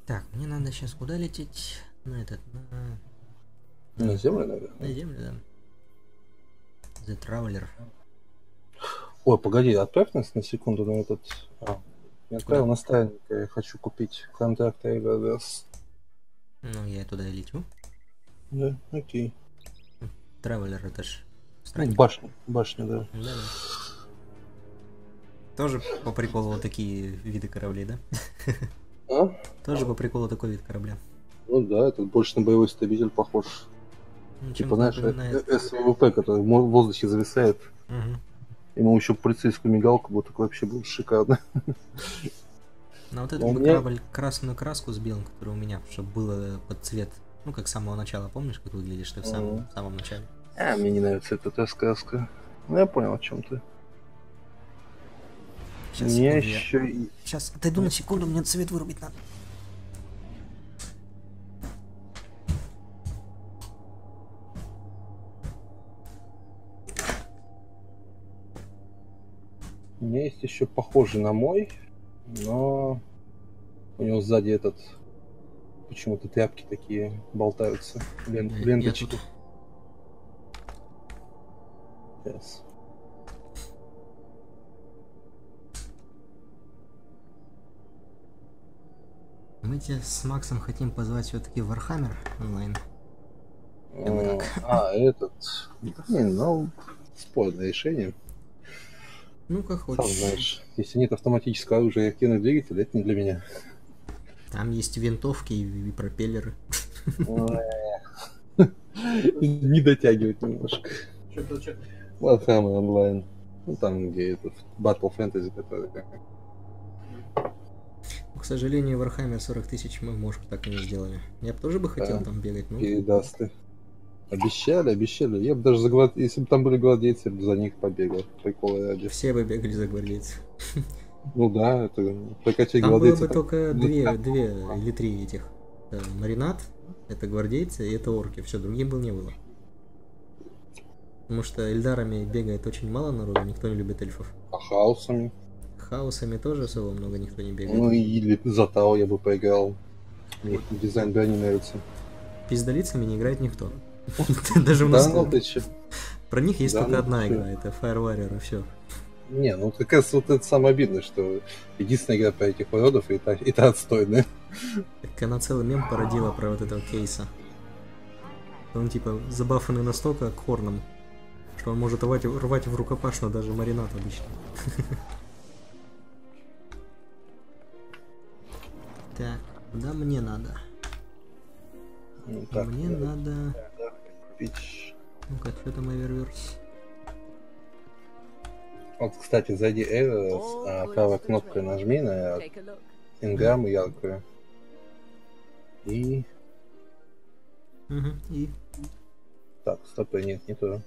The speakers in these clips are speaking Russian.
Так, мне надо сейчас куда лететь? На этот, На землю, наверное. на землю, да. The Traveler. Ой, погоди, отправь нас на секунду на этот... Я отправил Куда? на странника, я хочу купить контракт Эверверс. Ну, я туда и лечу. Да, окей. Traveler это ж Ну, странник. башня, да. Да-да. Тоже по приколу вот такие виды кораблей, да? А? Тоже по приколу такой вид корабля. Ну да, это больше на боевой истребитель похож. Ну, Типа, чем-то знаешь, напоминает. СВП, который в воздухе зависает. Угу. Ему еще полицейскую мигалку, вот так вообще было шикарно. Но вот этот Но у бы меня... корабль красную краску с белым, который у меня, чтобы было под цвет. Ну, как с самого начала, помнишь, как выглядишь ты в самом начале? мне не нравится эта сказка. Ну, я понял, о чем ты. Сейчас, Мне секунду, еще... Сейчас, отойду на секунду, мне цвет вырубить надо. У меня есть еще похожий на мой, но у него сзади этот почему-то тряпки такие болтаются, ленточки. Yes. Мы тебя с Максом хотим позвать все-таки в Warhammer онлайн. Этот... Ну, спорное решение. Ну, как хочешь. Сам знаешь, если нет автоматического оружия и активных двигателей, это не для меня. Там есть винтовки и пропеллеры. Не дотягивает немножко. Warhammer онлайн. Ну, там, где этот Battle Fantasy, который... К сожалению, Warhammer 40 тысяч мы, может, так и не сделали. Я бы тоже хотел там бегать, но... Передаст ты. Обещали. Я бы даже если бы там были гвардейцы, я бы за них побегал. Приколы ради. Все бы бегали за гвардейцев. Ну да, это прокачать там было гвардейцев. бы только две или три этих. Маринад, это гвардейцы и это орки. Все, другим бы не было. Потому что эльдарами бегает очень мало народу, никто не любит эльфов. А хаосами? Хаосами тоже особо много никто не бегает. Ну или за Тау я бы поиграл. Мне дизайн брони нравится. Пиздолицами не играет никто. Даже у нас... Про них есть только одна игра, это Fire Warrior, и все. Не, ну как раз вот это самое обидное, что единственная игра про этих уродов и та отстойная. Так она целый мем породила про вот этого кейса. Он типа забафанный настолько корном, что он может рвать в рукопашную даже маринад обычно. Так, куда мне надо? Мне надо... Ну-ка, что там Эверверс? Вот, кстати, зайди Эверверс, правой кнопкой нажми на инграмму яркую. И... И? Так, стоп, нет, не то.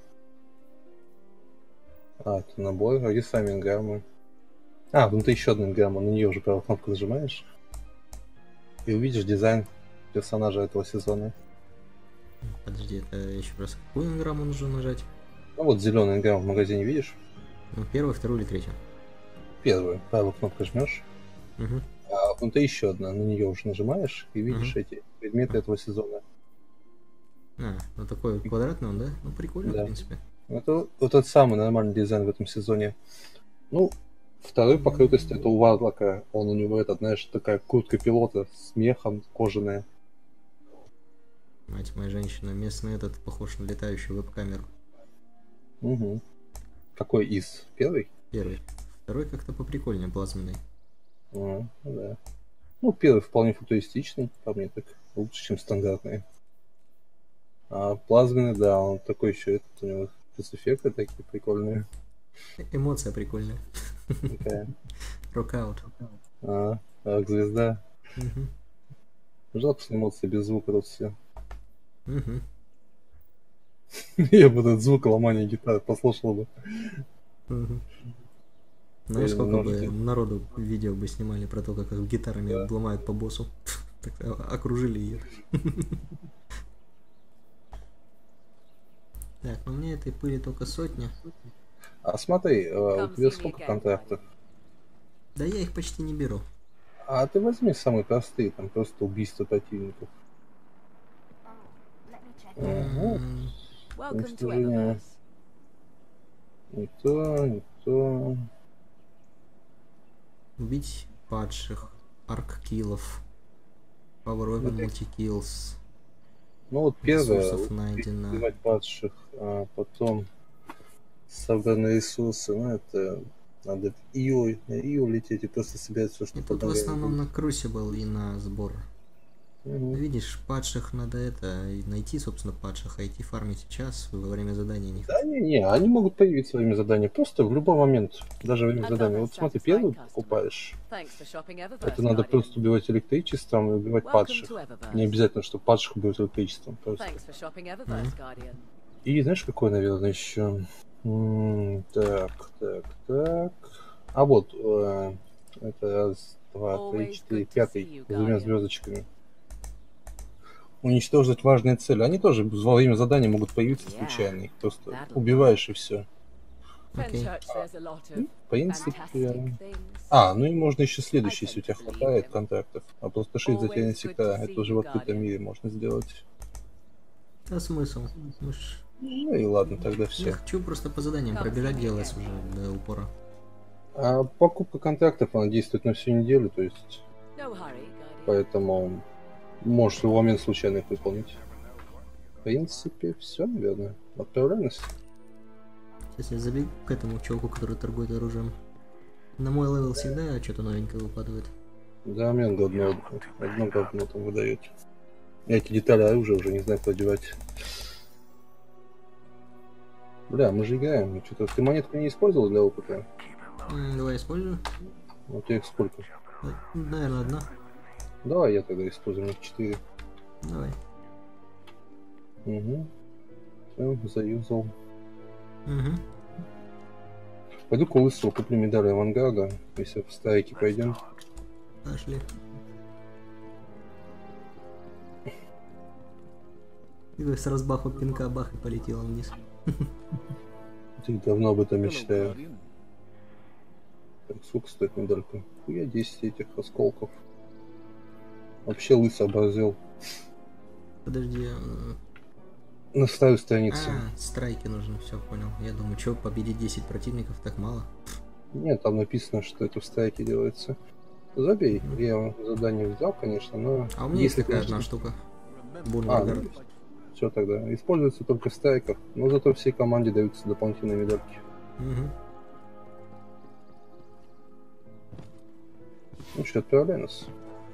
Это набор, где сами инграммы? Внутри еще одна инграмма, на нее уже правой кнопку нажимаешь. И увидишь дизайн персонажа этого сезона. Подожди, это еще раз какую инграмму нужно нажать? Ну вот зеленый инграмм в магазине видишь? Ну, первую, вторую или третью? Первую. Правую кнопку жмешь. А внутри еще одна, на нее уже нажимаешь и видишь эти предметы этого сезона. Ну такой квадратный он, да? Ну прикольно, да. В принципе. Это вот тот самый нормальный дизайн в этом сезоне. Ну, второй по крутости это у Варлока. У него знаешь, такая куртка пилота с мехом кожаная. Мать моя женщина, местный этот похож на летающую веб-камеру. Угу. Какой из? Первый? Первый. Второй как-то поприкольнее, плазменный. Да. Ну, первый вполне футуристичный, по мне так лучше, чем стандартный. А плазменный, да, он такой еще, у него спецэффекты такие прикольные. Эмоция прикольная. Такая. Рокаут. Рок-звезда. Жалко, что эмоции без звука тут все. Я бы этот звук ломания гитары послушал бы. Знаешь, сколько бы народу видео бы снимали про то, как гитарами ломают по боссу. Окружили ее. Так, у меня этой пыли только 100. А смотри, у тебя сколько контрактов? Да я их почти не беру. А ты возьми самые простые, там просто убийство противников. Ага. Welcome to Уничтожение. Eververse. Не то, не то. Убить падших, арк-киллов, Power Ну, Weapon ты- Multi-Kills, Ну вот первое, ресурсов найдено. убивать падших, а потом собранные ресурсы, ну это надо на Ио лететь и просто собирать все, что И под тут в основном ногами на Crucible и на сбор. будет. Мгм. Видишь, падших надо это, и найти, собственно, падших, а идти фармить сейчас во время задания не Да не, они могут появиться во время задания просто в любой момент, даже во время задания. Вот смотри, первый покупаешь, Thanks for shopping Eververse, это надо Guardian. просто убивать электричеством и убивать Welcome падших. to Eververse. Не обязательно, что падших убивать электричеством просто. Thanks for shopping Eververse, Guardian. И знаешь, какой, наверное, еще? Так. А вот, это раз, два, три, Always четыре, good to see пятый, you, с двумя Guardian. звездочками. Уничтожить важные цели. Они тоже во время задания могут появиться Yeah, случайно. Их просто that'll убиваешь и все. Окей. Fenchurch says a lot of В принципе... fantastic things. Ну и можно еще следующий, если у тебя хватает контактов. Опустошить затерянные сектора. Это уже в открытом мире можно сделать. А смысл? Мы ж- Ну и ладно, тогда Я все. хочу просто по заданиям пробежать делать уже до упора. А покупка контрактов, она действует на всю неделю, то есть... No hurry, Guardian. Поэтому можешь в любой момент случайно их выполнить. В принципе, все, наверное. Отправляемся. Сейчас я забегу к этому чуваку, который торгует оружием. На мой левел всегда что-то новенькое выпадает. Да, мне одно говно там выдает. Я эти детали оружия уже не знаю, куда девать. Бля, мы же играем. Что-то ты монетку не использовал для опыта? Давай использую. Вот я их сколько? Наверное, одна. Давай я тогда использую, их 4. Давай. Угу. Все, заюзал. Угу. Пойду-ка лысого куплю медаль авангарда, если в стайке пойдем. Пошли. И с разбаху пинка бах и полетела вниз. Ты давно об этом мечтаю. Так, сколько стоит медалька? Хуя 10 этих осколков. Вообще лысый оборзел. Подожди. На старой странице. Страйки нужно, все понял. Я думаю, что победить 10 противников так мало. Нет, там написано, что это в страйке делается. Забей. Я задание взял, конечно, но... А у меня есть такая конечно- одна штука. Бунваргард. все тогда. Используется только в страйках, но зато всей команде даются дополнительные медальки. Угу. Ну что, отправляй нас.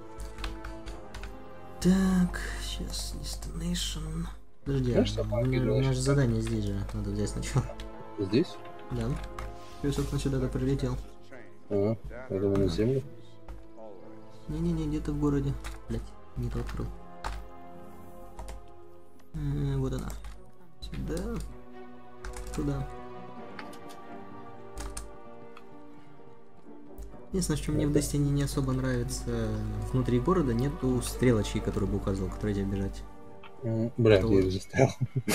Так, сейчас Destination. Подожди, Знаешь, что у папа меня делаешь? же задание здесь же. Надо взять сначала. Здесь? Да. Я, собственно, сюда-то прилетел. Ага, я думаю, на землю. Не-не-не, где-то в городе. Блять, не то открыл. Вот она. Сюда. Туда. Единственное, что мне в Destiny не особо нравится, внутри города нету стрелочки, которую бы указывал, которой тебе бежать. Бля, Это я вот- ее застрял.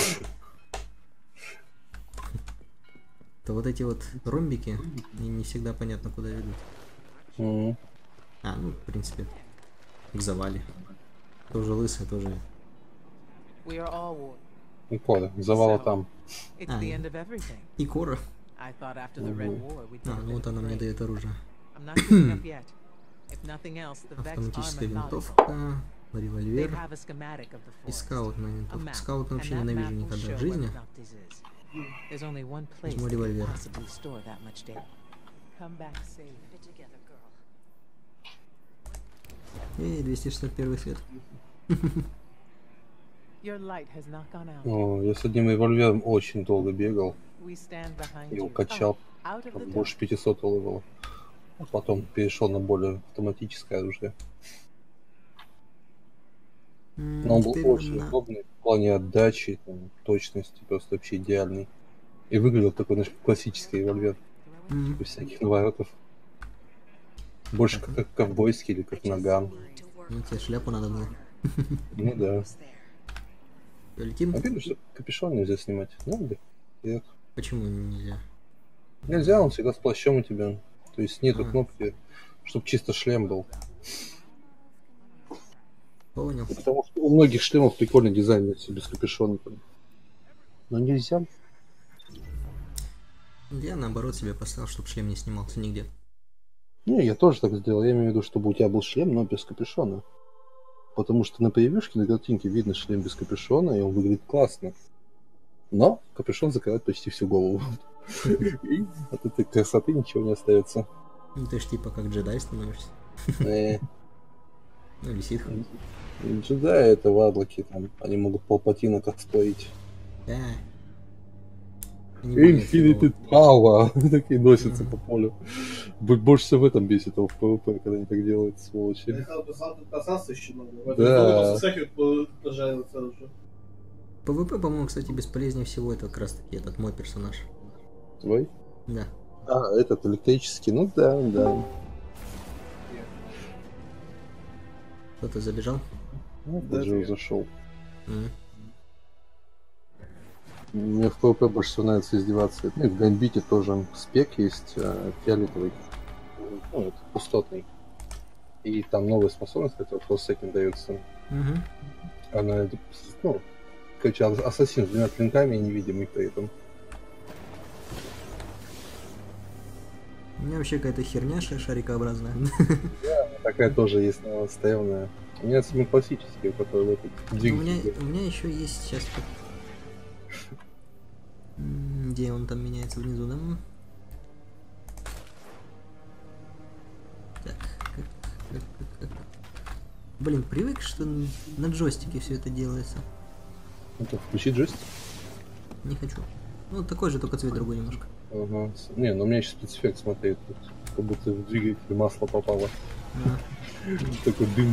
То вот эти вот ромбики, мне не всегда понятно, куда ведут. Мгм. Ну, в принципе, в завале. Тоже лысый, тоже... We are all warned. И кода, завала там. It's Ah, the yeah. end of everything. И Кора. I thought after the Red War we'd take a bit Вот of она a мне break. дает оружие. I'm not giving up yet. If nothing else, the Vex are Автоматическая methodical. винтовка, They револьвер have a schematic of the и forest. скаутная A винтовка. map, Скаут and вообще that ненавижу map will никогда в show жизни. where Noctis is. There's only one place Возьму that could револьвер. possibly store that much data. Come back safe. Get together, girl. 261 свет. Your light has not gone out. О, я с одним револьвером очень долго бегал. We stand behind Его you. качал. Out of the dark. Больше 500 было. А потом перешел на более автоматическое оружие. Но он был Теперь очень на- удобный в плане отдачи, там, точности, просто вообще идеальный. И выглядел такой, знаешь, как классический револьвер, без всяких наворотов. Больше как ковбойский или как наган. Ну, тебе шляпу надо было. Ну да. Летим? А видно, что капюшон нельзя снимать. Надо. Эх. Почему нельзя? Нельзя, он всегда с плащом у тебя. То есть нету А. кнопки, чтобы чисто шлем был. Понял. Потому что у многих шлемов прикольный дизайн, если без капюшона. Там. Но нельзя. Я наоборот себе поставил, чтобы шлем не снимался нигде. Не, я тоже так сделал. Я имею в виду, чтобы у тебя был шлем, но без капюшона. Потому что на превьюшке, на картинке видно шлем без капюшона, и он выглядит классно. Но капюшон закрывает почти всю голову. И от этой красоты ничего не остается. Ну ты ж типа как джедай становишься. Ну или ситх. Джедаи это вадлоки, там, они могут Палпатина косплеить. Да. Они более Infinity фигово. Power! Такие носятся по полю. Больше всего в этом бесит его в PvP, когда они так делают, сволочи. Да. PvP, по-моему, кстати, бесполезнее всего это как раз таки этот мой персонаж. Твой? Да. А, этот электрический, ну да, да. Кто-то забежал? Ну, даже зашел. М. Мне в PvP больше всего нравится издеваться. Ну и в Гамбите тоже спек есть, фиолетовый. Ну, это пустотный. И там новая способность, которая Close Second дается. Мгм. Она, ну, короче, ассасин с двумя клинками и невидимый при этом. У меня вообще какая-то херня шарикообразная. Такая тоже есть, но стоявная. У меня самый классический, который в этот У двигатель. меня еще есть сейчас. Где он там меняется внизу, да? Так, как. Блин, привык, что на джойстике все это делается. Это включить джойстик? Не хочу. Ну, такой же, только цвет другой немножко. Ага. Не, ну у меня еще спецэффект, смотри, тут как будто в двигатель масло попало. А, Такой дым.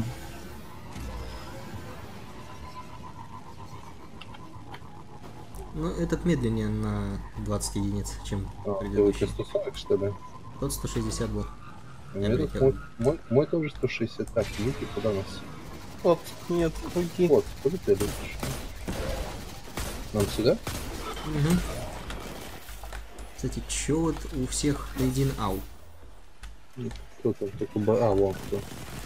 ну, этот медленнее на 20 единиц, чем А, это предыдущий. 140, что ли? Тот 160 был. Я Этот прилетел. мой тоже 160. Так, Ники, куда нас? Вот, нет, уйди. Вот, куда ты идешь? Нам сюда? Угу. Кстати, чё вот у всех один ау? Кто там? Только вон кто.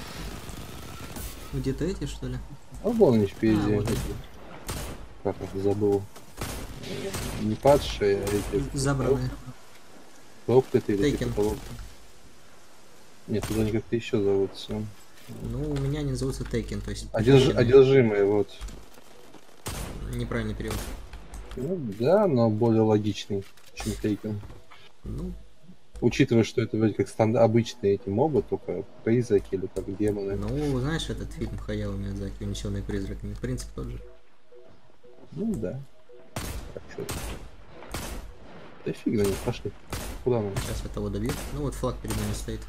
Где-то эти, что ли? А вон они впереди. А, вот эти. Как их забыл? Не падшие, а эти. Забранные. Проклятые или Taken. типа того. Нет, туда они как-то еще зовутся. Ну, у меня они называются Taken, то есть... Одержимые, вот. Неправильный перевод. Ну да, но более логичный, чем Taken. Ну, Учитывая, что это вроде как обычные эти мобы, только призраки или как демоны. ну, знаешь этот фильм Хаяо Миядзаки «Унесенные призраками»? Принцип тот же. Ну да. Так, что это? Да фиг на них, пошли. Куда нам? Сейчас я того добью. Ну вот флаг перед нами стоит.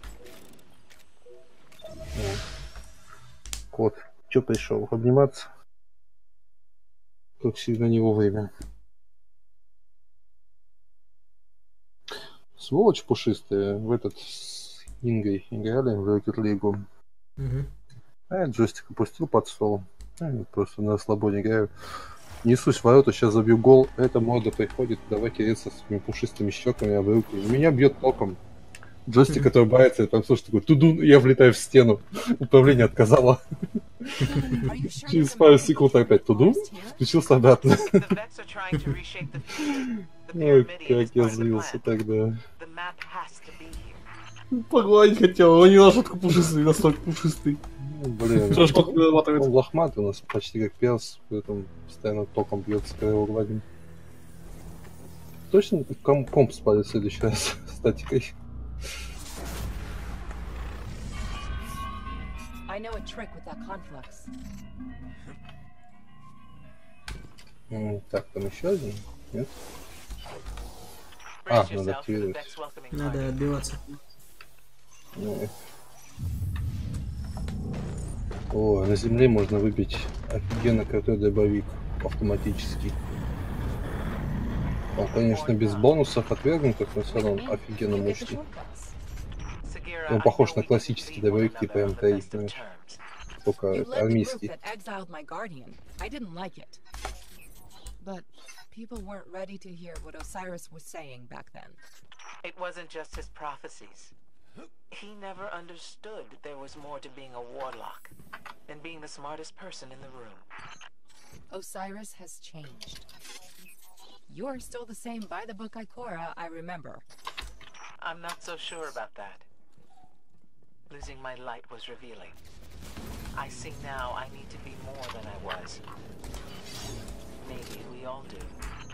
Кот. Че пришел? Обниматься? Как всегда не вовремя. Сволочь пушистая. В этот с Ингой играли в Rocket League. Угу. А я джойстик опустил под стол. Просто на слабоне играю. Несусь в ворота, сейчас забью гол. Эта морда приходит, давай кидаться с такими пушистыми щеками об руки. Меня бьет током. Джойстик, который боится, я там слышу такой тудун, я влетаю в стену. Управление отказало. Через пару секунд опять тудун, включился обратно. Ой, как я злился тогда. Погладить хотел, он не на шутку пушистый, настолько пушистый. Ну, блин, Что ж только вырабатывает. он лохматый у нас почти как пес, поэтому постоянно током бьется, когда его гладим. Точно комп спалит в следующий раз статикой? I know a trick with that conflux. Так, там еще один? Нет? А, надо активировать. Надо отбиваться. Ну. О, на земле можно выбить офигенно крутой дробовик автоматический. Он, конечно, без бонусов отвергнутых, но все равно офигенно мощный. Он похож на классический дробовик типа М3, знаешь. Только You led the group армейский. that exiled my guardian. I didn't like it. But people weren't ready to hear what Osiris was saying back then. It wasn't just his prophecies. He never understood there was more to being a warlock than being the smartest person in the room. Osiris has changed. You're still the same by-the-book Ikora I remember. I'm not so sure about that. Losing my light was revealing. I see now I need to be more than I was. Maybe we all do.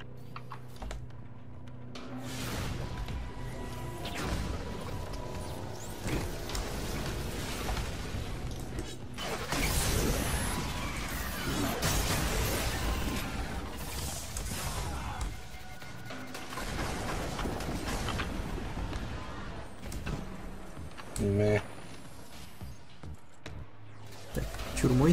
Мeh. Так, чурмой.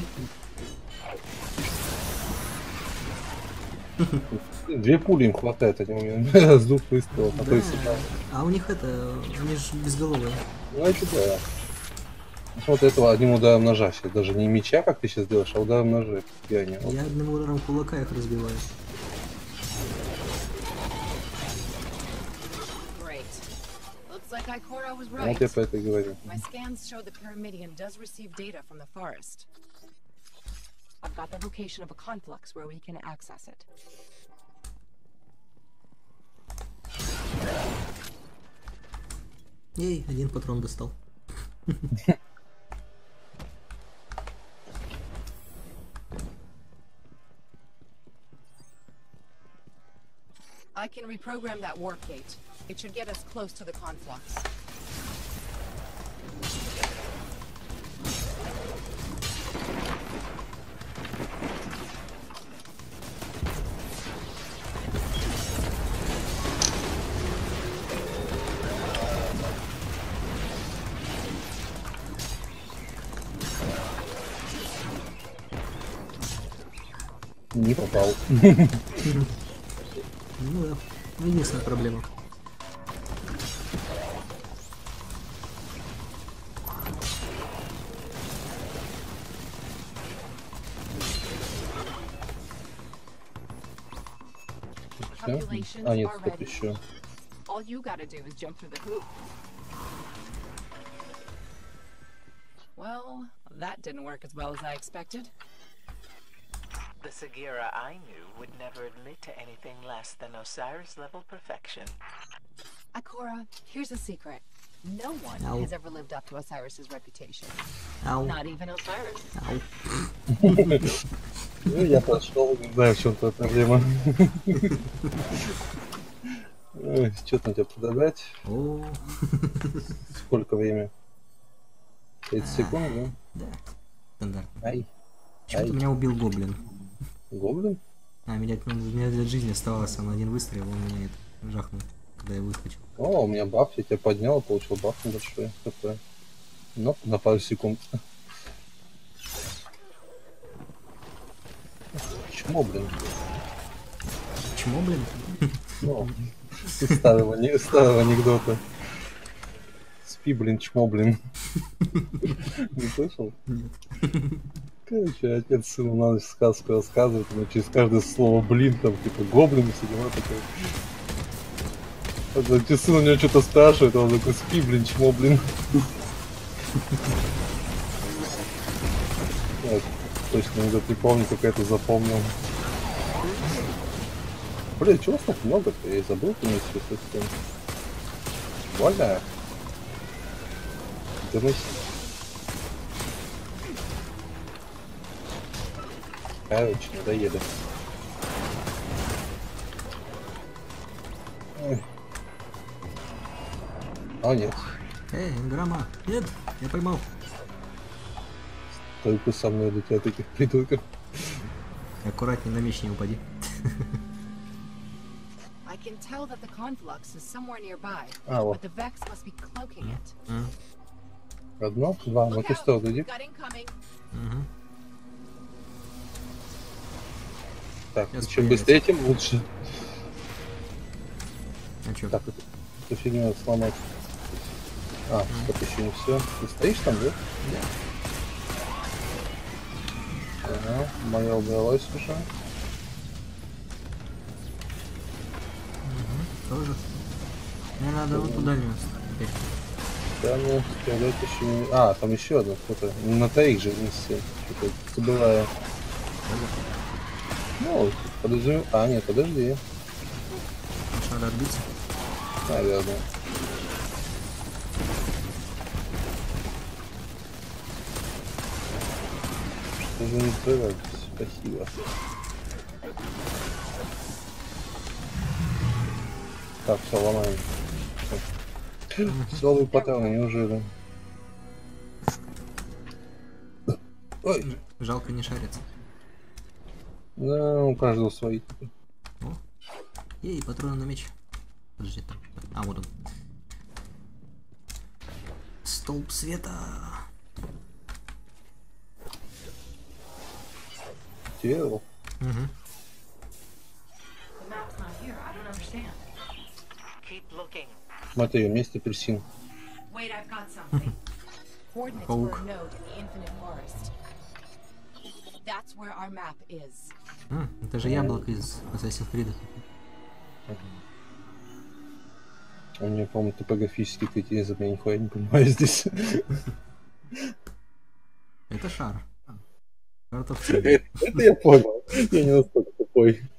Две пули им хватает, они у меня с двух выстрелов, а то есть А у них это, они же безголовые. ну это да. Вот этого одним ударом ножа сейчас, даже не меча, как ты сейчас делаешь, а ударом ножа. Я не вот. Я одним ударом кулака их разбиваю. Great. Looks like Ikora was Вот right. я про это и говорю. My scans show the Pyramidion does receive data from the forest. I've got the location of a conflux where we can access it. Ей, один патрон достал. I can reprogram that warp gate. It should get us close to the conflux. Не попал. Ну да, единственная проблема. Все? А нет, стоп еще. All you gotta do is jump through the hoop. Well, that didn't work as well as I expected. The Sagira I knew would never admit to anything less than Osiris-level perfection. Ikora, here's a secret. No one Ow. has ever lived up to Osiris's reputation. Ау, Not even Osiris. ау. Ну, я прошел, не знаю, в чем твоя проблема. Что там тебе подобрать? О, Сколько время? 30 секунд, да? да, стандарт. Ай, Почему-то меня убил гоблин. гоблин? А, меня для жизни оставалось, он один выстрел, он меня это жахнул, когда я выскочил. О, у меня баф, я тебя поднял, получил баф небольшой. Такой. Ну, на пару секунд. Чмо, блин? Чмо, блин? Ну, из старого анекдота. Спи, блин, чмо, блин. Не слышал? Нет. Короче, отец сыну на ночь сказку рассказывает, но через каждое слово блин, там, типа, гоблин, все дела такое. Отец сын у него что-то спрашивает, а он такой, спи, блин, чмо, блин. Вот, точно анекдот не помню, только это запомнил. Блин, чего так много-то? Я забыл, ты мне все совсем. Валя. Доносить. Короче, надоеда. Ой. А, нет. Эй, грамма. Нет, я поймал. Только со мной до тебя таких придурков. Аккуратней, на меч не упади. I can tell that the conflux is somewhere nearby, А, вот. but the Vex must be cloaking it. Одно, два, на Look ту out! сторону иди. Got incoming. Угу. Так, Сейчас чем появится. быстрее, тем лучше. А чё? Так, эту фигню надо сломать. А, стоп, еще не все. Ты стоишь там, да? Да. Ага, моя убралась уже. Тоже. Мне надо вот туда не теперь. Да, ну, сказать еще не... А, там еще одна кто-то. На троих же нести. Что-то забываю. Ну, подозреваю... А, нет, подожди. Может, надо отбиться? Наверное. Что же не справляйтесь? Спасибо. Так, все, ломаем. Целые патроны, неужели? Ой, Жалко не шарится. да, у каждого свои. О. Ей, патроны на меч. Подожди, там. А, вот он. Столб света. Террор. Угу. The map's not here. I don't understand. Keep looking. Смотри, вместе апельсин. Wait, I've got something. Coordinates for Паук. a node in the Infinite Forest. That's where our map is. Это же яблоко из Assassin's Creed. У меня, по-моему, топографический критизм, я нихуя не понимаю здесь. Это шар. Карта в Это я понял. Я не настолько тупой.